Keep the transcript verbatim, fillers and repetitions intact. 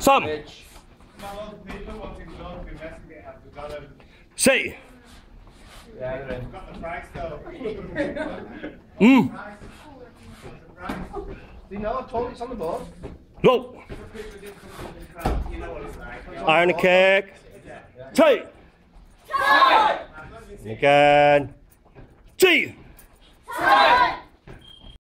Some. Say. Mm. Do you know I told you it's on the board? Low. Iron kick. Tay. Again. G.